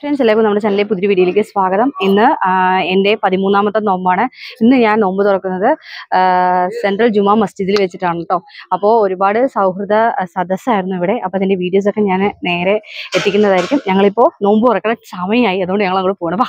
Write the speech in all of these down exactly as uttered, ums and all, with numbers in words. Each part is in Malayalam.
ഫ്രണ്ട്സ് എല്ലാവർക്കും നമ്മുടെ ചാനലിലെ പുതിയ വീഡിയോയിലേക്ക് സ്വാഗതം. ഇന്ന് എൻ്റെ പതിമൂന്നാമത്തെ നോമ്പാണ്. ഇന്ന് ഞാൻ നോമ്പ് തുറക്കുന്നത് സെൻട്രൽ ജുമാ മസ്ജിദിൽ വെച്ചിട്ടാണ് കേട്ടോ. അപ്പോൾ ഒരുപാട് സൗഹൃദ സദസ്സായിരുന്നു ഇവിടെ. അപ്പോൾ അതിൻ്റെ വീഡിയോസൊക്കെ ഞാൻ നേരെ എത്തിക്കുന്നതായിരിക്കും. ഞങ്ങളിപ്പോൾ നോമ്പ് തുറക്കുന്ന സമയമായി, അതുകൊണ്ട് ഞങ്ങൾ അങ്ങോട്ട് പോകണം. വാ.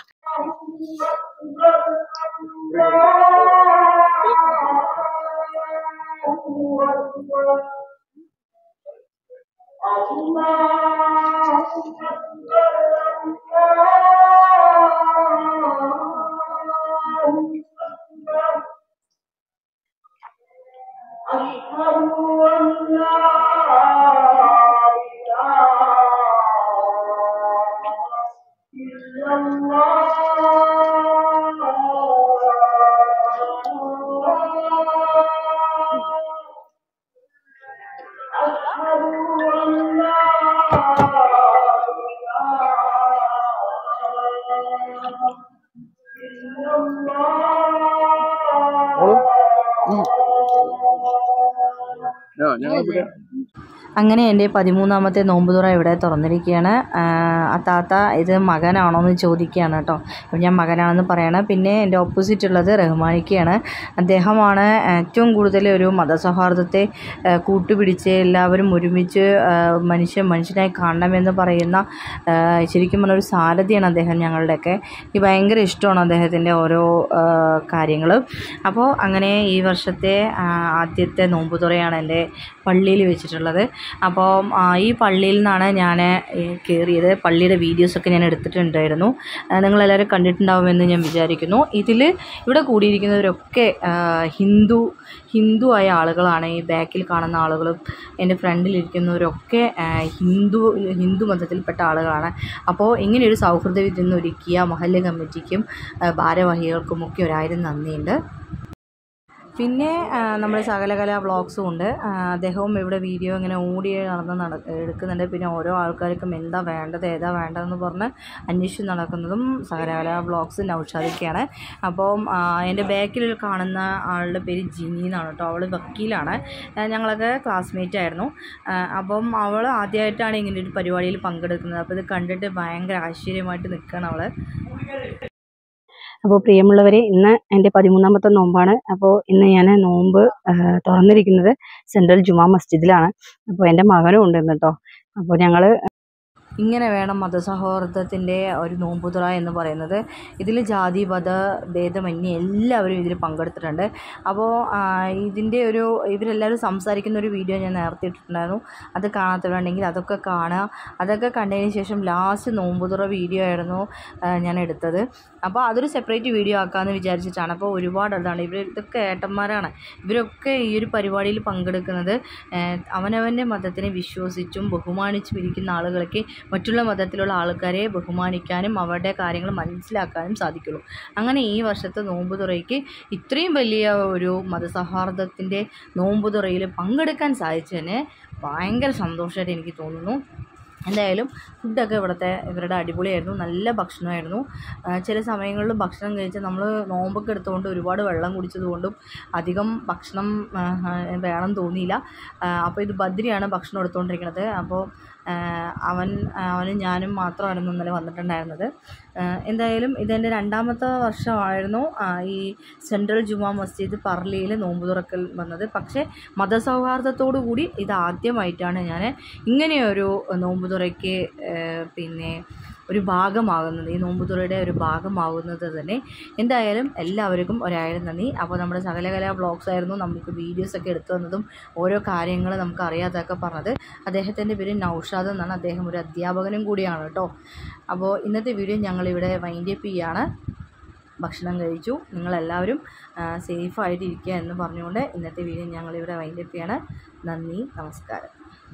അങ്ങനെ എൻ്റെ പതിമൂന്നാമത്തെ നോമ്പുതുറ ഇവിടെ തുറന്നിരിക്കുകയാണ്. ആ താത്ത ഇത് മകനാണോ എന്ന് ചോദിക്കുകയാണ് കേട്ടോ. അപ്പം ഞാൻ മകനാണെന്ന് പറയണം. പിന്നെ എൻ്റെ ഓപ്പോസിറ്റ് ഉള്ളത് റഹ്മാനിക്കയാണ്. അദ്ദേഹമാണ് ഏറ്റവും കൂടുതൽ ഒരു മതസൗഹാർദ്ദത്തെ കൂട്ടുപിടിച്ച് എല്ലാവരും ഒരുമിച്ച് മനുഷ്യൻ മനുഷ്യനായി കാണണമെന്ന് പറയുന്ന ശരിക്കും പറഞ്ഞ ഒരു സാരഥിയാണ് അദ്ദേഹം ഞങ്ങളുടെയൊക്കെ. എനിക്ക് ഭയങ്കര ഇഷ്ടമാണ് അദ്ദേഹത്തിൻ്റെ ഓരോ കാര്യങ്ങൾ. അപ്പോൾ അങ്ങനെ ഈ വർഷത്തെ ആദ്യത്തെ നോമ്പുതുറയാണ് എൻ്റെ പള്ളിയിൽ വെച്ചിട്ടുള്ളത്. അപ്പോൾ ഈ പള്ളിയിൽ നിന്നാണ് ഞാൻ കയറിയത്. പള്ളിയുടെ വീഡിയോസൊക്കെ ഞാൻ എടുത്തിട്ടുണ്ടായിരുന്നു. നിങ്ങളെല്ലാവരും കണ്ടിട്ടുണ്ടാവുമെന്ന് ഞാൻ വിചാരിക്കുന്നു. ഇതിൽ ഇവിടെ കൂടിയിരിക്കുന്നവരൊക്കെ ഹിന്ദു ഹിന്ദു ആയ ആളുകളാണ്. ഈ ബാക്കിൽ കാണുന്ന ആളുകളും എൻ്റെ ഫ്രണ്ടിലിരിക്കുന്നവരൊക്കെ ഹിന്ദു ഹിന്ദു മതത്തിൽപ്പെട്ട ആളുകളാണ്. അപ്പോൾ ഇങ്ങനെയൊരു സൗഹൃദ വിരുന്ന് ഒരുക്കിയ മഹല്ല് കമ്മിറ്റിക്കും ഭാരവാഹികൾക്കുമൊക്കെ ഒരായിരം നന്ദിയുണ്ട്. പിന്നെ നമ്മുടെ സകലകല വ്ളോഗ്സും ഉണ്ട്. അദ്ദേഹവും ഇവിടെ വീഡിയോ ഇങ്ങനെ ഓടി നടന്ന് നട എടുക്കുന്നുണ്ട്. പിന്നെ ഓരോ ആൾക്കാർക്കും എന്താ വേണ്ടത് ഏതാ വേണ്ടതെന്ന് പറഞ്ഞ് അന്വേഷിച്ച് നടക്കുന്നതും സകലകല വ്ളോഗ്സ് നൗഷാദിക്കയാണ്. അപ്പം എൻ്റെ ബാക്കിൽ കാണുന്ന ആളുടെ പേര് ജിനി എന്നാണ് കേട്ടോ. അവൾ വക്കീലാണ്. ഞങ്ങളൊക്കെ ക്ലാസ്മേറ്റ് ആയിരുന്നു. അപ്പം അവൾ ആദ്യമായിട്ടാണ് ഇങ്ങനെ ഒരു പരിപാടിയിൽ പങ്കെടുക്കുന്നത്. അപ്പോൾ ഇത് കണ്ടിട്ട് ഭയങ്കര ആശ്ചര്യമായിട്ട് നിൽക്കുകയാണ് അവൾ. അപ്പോൾ പ്രിയമുള്ളവരെ, ഇന്ന് എൻ്റെ പതിമൂന്നാമത്തെ നോമ്പാണ്. അപ്പോൾ ഇന്ന് ഞാൻ നോമ്പ് തുറന്നിരിക്കുന്നത് സെൻട്രൽ ജുമാ മസ്ജിദിലാണ്. അപ്പോൾ എൻ്റെ മകനും ഉണ്ട് ഇന്ന് കേട്ടോ. അപ്പോൾ ഞങ്ങൾ ഇങ്ങനെ വേണം മതസൗഹാർദ്ദത്തിൻ്റെ ഒരു നോമ്പുതുറ എന്ന് പറയുന്നത്. ഇതിൽ ജാതി മത ഭേദമന്യേ എല്ലാവരും ഇതിൽ പങ്കെടുത്തിട്ടുണ്ട്. അപ്പോൾ ഇതിൻ്റെ ഒരു ഇവരെല്ലാവരും സംസാരിക്കുന്ന ഒരു വീഡിയോ ഞാൻ നേരത്തെ ഇട്ടിട്ടുണ്ടായിരുന്നു. അത് കാണാത്തവരുണ്ടെങ്കിൽ അതൊക്കെ കാണുക. അതൊക്കെ കണ്ടതിന് ശേഷം ലാസ്റ്റ് നോമ്പുതുറ വീഡിയോ ആയിരുന്നു ഞാൻ എടുത്തത്. അപ്പോൾ അതൊരു സെപ്പറേറ്റ് വീഡിയോ ആക്കാമെന്ന് വിചാരിച്ചിട്ടാണ്. അപ്പോൾ ഒരുപാട് അതാണ് ഇവർ ഇതൊക്കെ ഏട്ടന്മാരാണ്. ഇവരൊക്കെ ഈ ഒരു പരിപാടിയിൽ പങ്കെടുക്കുന്നത് അവനവൻ്റെ മതത്തിനെ വിശ്വസിച്ചും ബഹുമാനിച്ചും ഇരിക്കുന്ന ആളുകൾക്ക് മറ്റുള്ള മതത്തിലുള്ള ആൾക്കാരെ ബഹുമാനിക്കാനും അവരുടെ കാര്യങ്ങൾ മനസ്സിലാക്കാനും സാധിക്കുള്ളൂ. അങ്ങനെ ഈ വർഷത്തെ നോമ്പുതുറയ്ക്ക് ഇത്രയും വലിയ ഒരു മതസൗഹാർദ്ദത്തിൻ്റെ നോമ്പുതുറയിൽ പങ്കെടുക്കാൻ സാധിച്ചതിന് ഭയങ്കര സന്തോഷമായിട്ട് എനിക്ക് തോന്നുന്നു. എന്തായാലും ഫുഡൊക്കെ ഇവിടുത്തെ ഇവരുടെ അടിപൊളിയായിരുന്നു. നല്ല ഭക്ഷണമായിരുന്നു. ചില സമയങ്ങളിൽ ഭക്ഷണം കഴിച്ച് നമ്മൾ നോമ്പൊക്കെ എടുത്തുകൊണ്ട് ഒരുപാട് വെള്ളം കുടിച്ചതുകൊണ്ടും അധികം ഭക്ഷണം വേണം തോന്നിയില്ല. അപ്പോൾ ഇത് ബദ്രിയാണ് ഭക്ഷണം എടുത്തുകൊണ്ടിരിക്കുന്നത്. അപ്പോൾ അവൻ അവനും ഞാനും മാത്രമായിരുന്നു ഇന്നലെ വന്നിട്ടുണ്ടായിരുന്നത്. എന്തായാലും ഇതെൻ്റെ രണ്ടാമത്തെ വർഷമായിരുന്നു ഈ സെൻട്രൽ ജുമാ മസ്ജിദ് പർലിയിൽ നോമ്പ് തുറക്കൽ വന്നത്. പക്ഷേ മതസൗഹാർദ്ദത്തോടു കൂടി ഇതാദ്യമായിട്ടാണ് ഞാൻ ഇങ്ങനെയൊരു നോമ്പ് തുറയ്ക്ക് പിന്നെ ഒരു ഭാഗമാകുന്നത്, ഈ നോമ്പുതുറയുടെ ഒരു ഭാഗമാകുന്നത് തന്നെ. എന്തായാലും എല്ലാവർക്കും ഒരായിരം നന്ദി. അപ്പോൾ നമ്മുടെ സകലകല വ്ളോഗ്സ് ആയിരുന്നു നമുക്ക് വീഡിയോസൊക്കെ എടുത്തു തന്നതും ഓരോ കാര്യങ്ങൾ നമുക്ക് അറിയാതൊക്കെ പറഞ്ഞത്. അദ്ദേഹത്തിൻ്റെ പേര് നൗഷാദ് എന്നാണ്. അദ്ദേഹം ഒരു അധ്യാപകനും കൂടിയാണ് കേട്ടോ. അപ്പോൾ ഇന്നത്തെ വീഡിയോ ഞങ്ങളിവിടെ വൈൻഡ് അപ്പ് ചെയ്യാണ്. ഭക്ഷണം കഴിച്ചു. നിങ്ങളെല്ലാവരും സേഫായിട്ടിരിക്കുക എന്ന് പറഞ്ഞുകൊണ്ട് ഇന്നത്തെ വീഡിയോ ഞങ്ങളിവിടെ വൈൻഡ് അപ്പ് ചെയ്യാണ്. നന്ദി, നമസ്കാരം.